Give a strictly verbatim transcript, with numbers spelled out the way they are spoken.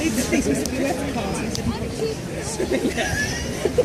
These are these are the U S cards. Yeah.